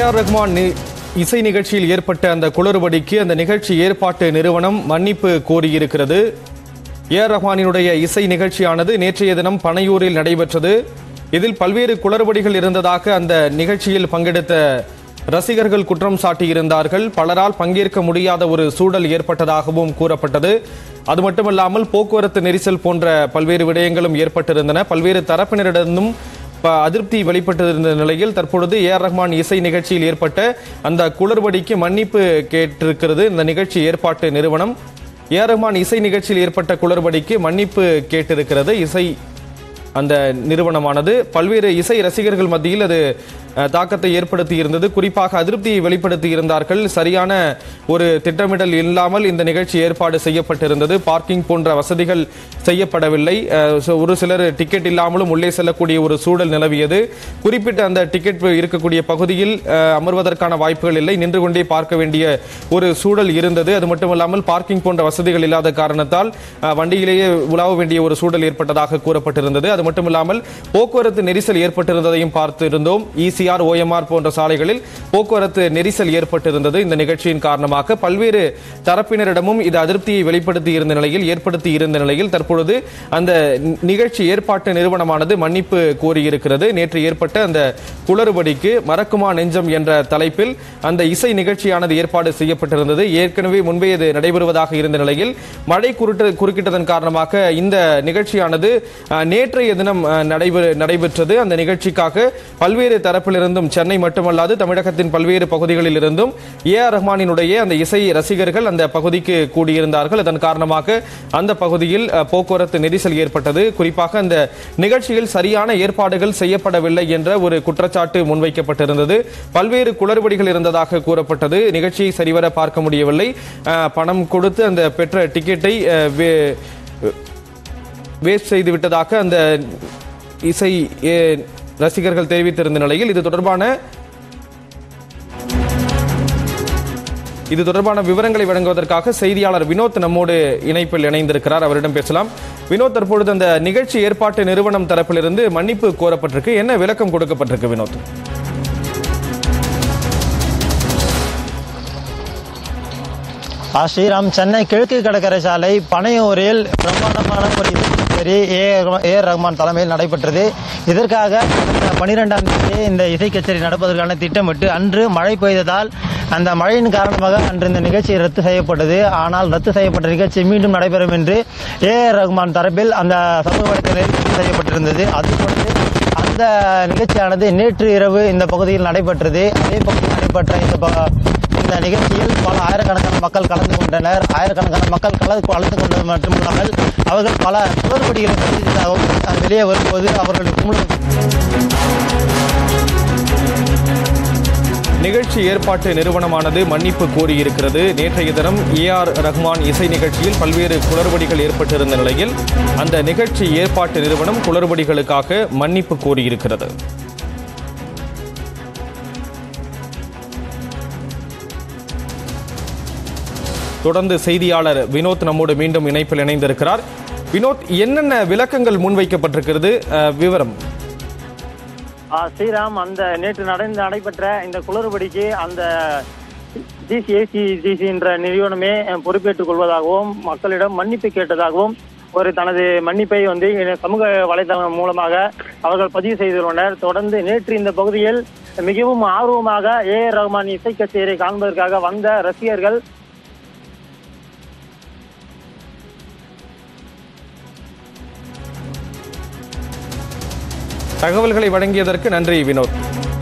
AR Rahman இசை நிகழ்ச்சியில் ஏற்பட்ட அந்த குளறுபடிக்கு அந்த நிகழ்ச்சி ஏற்பாட்டு நிறுவனம் மன்னிப்பு கோரியிருக்கிறது. ஏஆர் ரஹ்மானினுடைய இசை நிகழ்ச்சியானது நேற்றைய தினம் பனையூரில் நடைபெற்றது. இதில் பல்வேறு குளறுபடிகள் இருந்ததாக அந்த நிகழ்ச்சியில் பங்கெடுத்த ரசிகர்கள் குற்றம் சாட்டியிருந்தார்கள். பலரால் பங்கேற்க முடியாத ஒரு சூழல் ஏற்பட்டதாகவும் கூறப்பட்டது. அது மட்டுமல்லாமல் போக்குவரத்து நெரிசல் போன்ற பல்வேறு விடயங்களும் ஏற்பட்டிருந்தன. பல்வேறு தரப்பினரிடமும் அதிருப்தி வெளிப்பட்டிருந்த நிலையில் தற்பொழுது ஏஆர் ரஹ்மான் இசை நிகழ்ச்சியில் ஏற்பட்ட அந்த குளறுபடிக்கு மன்னிப்பு கேட்டிருக்கிறது இந்த நிகழ்ச்சி ஏற்பாட்டு நிறுவனம். ஏஆர் ரஹ்மான் இசை நிகழ்ச்சியில் ஏற்பட்ட குளறுபடிக்கு மன்னிப்பு கேட்டிருக்கிறது இசை அந்த நிறுவனமானது. பல்வேறு இசை ரசிகர்கள் மத்தியில் அது தாக்கத்தை ஏற்படுத்தி இருந்தது. குறிப்பாக அதிருப்தியை வெளிப்படுத்தி இருந்தார்கள். சரியான ஒரு திட்டமிடல் இல்லாமல் இந்த நிகழ்ச்சி ஏற்பாடு செய்யப்பட்டிருந்தது. பார்க்கிங் போன்ற வசதிகள் செய்யப்படவில்லை. ஒரு சிலர் டிக்கெட் இல்லாமலும் உள்ளே செல்லக்கூடிய ஒரு சூழல் நிலவியது. குறிப்பிட்ட அந்த டிக்கெட் இருக்கக்கூடிய பகுதியில் அமர்வதற்கான வாய்ப்புகள் இல்லை. நின்று கொண்டே பார்க்க வேண்டிய ஒரு சூழல் இருந்தது. அது மட்டுமல்லாமல் பார்க்கிங் போன்ற வசதிகள் இல்லாத காரணத்தால் வண்டியிலேயே உலாவ வேண்டிய ஒரு சூழல் ஏற்பட்டதாக கூறப்பட்டிருந்தது. அது மட்டுமில்லாமல் போக்குவரத்து நெரிசல் ஏற்பட்டிருந்ததையும் பார்த்திருந்தோம். ECR, OMR போன்ற சாலைகளில் போக்குவரத்து நெரிசல் ஏற்பட்டிருந்தது. இந்த நிகழ்ச்சியின் காரணமாக பல்வேறு தரப்பினரிடமும் இது அதிருப்தியை ஏற்படுத்தி இருந்த நிலையில் தற்பொழுது அந்த நிகழ்ச்சி ஏற்பாட்டு நிறுவனமானது மன்னிப்பு கோரியிருக்கிறது. நேற்று ஏற்பட்ட அந்த குளறுபடிக்கு மறக்குமா நெஞ்சம் என்ற தலைப்பில் அந்த இசை நிகழ்ச்சியானது ஏற்பாடு செய்யப்பட்டிருந்தது. ஏற்கனவே முன்பே இது நடைபெறுவதாக இருந்த நிலையில் மழை குறுக்கிட்டதன் காரணமாக இந்த நிகழ்ச்சியானது நேற்றைய தினம் நடைபெற்றது. அந்த நிகழ்ச்சிக்காக பல்வேறு தரப்பிலிருந்தும் சென்னை மட்டுமல்லாது தமிழகத்தின் பல்வேறு பகுதிகளில் இருந்தும் ஏஆர் ரஹ்மானினுடைய அந்த இசை ரசிகர்கள் அந்த பகுதிக்கு கூடியிருந்தார்கள். அதன் காரணமாக அந்த பகுதியில் போக்குவரத்து நெரிசல் ஏற்பட்டது. குறிப்பாக அந்த நிகழ்ச்சியில் சரியான ஏற்பாடுகள் செய்யப்படவில்லை என்ற ஒரு குற்றச்சாட்டு முன்வைக்கப்பட்டிருந்தது. பல்வேறு குளறுபடிகள் இருந்ததாக கூறப்பட்டது. நிகழ்ச்சியை சரிவர பார்க்க முடியவில்லை. பணம் கொடுத்து அந்த பெற்ற டிக்கெட்டை வேஸ்ட் செய்து விட்டதாக அந்த இசை ரசிகர்கள் தெரிவித்திருந்த நிலையில் இது தொடர்பான விவரங்களை வழங்குவதற்காக செய்தியாளர் வினோத் நம்மோடு இணைப்பில் இணைந்திருக்கிறார். அவரிடம் பேசலாம். வினோத், தற்பொழுது அந்த நிகழ்ச்சி ஏற்பாட்டு நிறுவனம் தரப்பிலிருந்து மன்னிப்பு கோரப்பட்டிருக்கு. என்ன விளக்கம் கொடுக்கப்பட்டிருக்கு வினோத்? ஸ்ரீராம், சென்னை கிழக்கு கடற்கரை சாலை பனையூரில் பிரம்மாண்டமான ஒரு இசை ஏஆர் ரஹ்மான் தலைமையில் நடைபெற்றது. இதற்காக 12ஆம் தேதி இந்த இசை கச்சேரி நடப்பதற்கான திட்டமிட்டு அன்று மழை பெய்ததால் அந்த மழையின் காரணமாக அன்று இந்த நிகழ்ச்சி ரத்து செய்யப்பட்டது. ஆனால் ரத்து செய்யப்பட்ட நிகழ்ச்சி மீண்டும் நடைபெறும் என்று ஏஆர் ரஹ்மான் தரப்பில் அந்த சமூக வலைதளத்தில் ரத்து செய்யப்பட்டிருந்தது. அதுபோன்று அந்த நிகழ்ச்சியானது நேற்று இரவு இந்த பகுதியில் நடைபெற்றது. அதே பகுதியில் நடைபெற்ற இந்த நிகழ்ச்சியில் பல ஆயிரக்கணக்கான மக்கள் கலந்து கொண்டனர். ஆயிரக்கணக்கான மக்கள் கலந்து கொண்டது மட்டுமில்லாமல் அவர்கள் பல குளறுபடிகளை சந்தித்ததாகவும் வெளியே வரும்போது அவர்களுக்கு நிகழ்ச்சி ஏற்பாட்டு நிறுவனமானது மன்னிப்பு கோரியிருக்கிறது. நேற்றைய தினம் ஏஆர் ரஹ்மான் இசை நிகழ்ச்சியில் பல்வேறு குளறுபடிகள் ஏற்பட்டிருந்த நிலையில் அந்த நிகழ்ச்சி ஏற்பாட்டு நிறுவனம் குளறுபடிகளுக்காக மன்னிப்பு கோரியிருக்கிறது. தொடர்ந்து செய்தியாளர் வினோத் நம்மோடு மீண்டும் இணைப்பில் இணைந்திருக்கிறார். வினோத், என்னென்ன விளக்கங்கள் முன்வைக்கப்பட்டிருக்கிறது, விவரம்? ஸ்ரீராம், அந்த நேற்று நடைபெற்ற இந்த குளறுபடிக்கு அந்த GCACGC என்ற நிறுவனமே பொறுப்பேற்றுக் கொள்வதாகவும் மக்களிடம் மன்னிப்பு கேட்டதாகவும் தனது மன்னிப்பை சமூக வலைதளம் மூலமாக அவர்கள் பதிவு செய்துள்ளனர். தொடர்ந்து நேற்று இந்த பகுதியில் மிகவும் ஆர்வமாக ஏஆர் ரஹ்மான் இசை கச்சேரியை காண்பதற்காக வந்த ரசிகர்கள் தகவல்களை வழங்கியதற்கு நன்றி வினோத்.